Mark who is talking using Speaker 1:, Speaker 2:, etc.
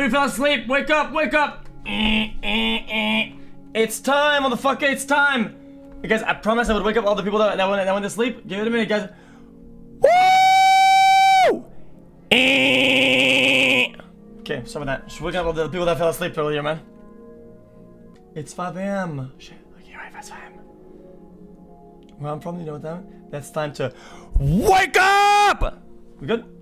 Speaker 1: Everybody fell asleep. Wake up, wake up. It's time, motherfucker, it's time. Guys, I promised I would wake up all the people that went to sleep. Give it a minute, guys. Woo! Okay, sorry about that. Just waking up all the people that fell asleep earlier, man. It's 5 AM. Shit, okay, right, that's 5 AM. Well, I'm probably, you know what that? That's time to wake up! We good?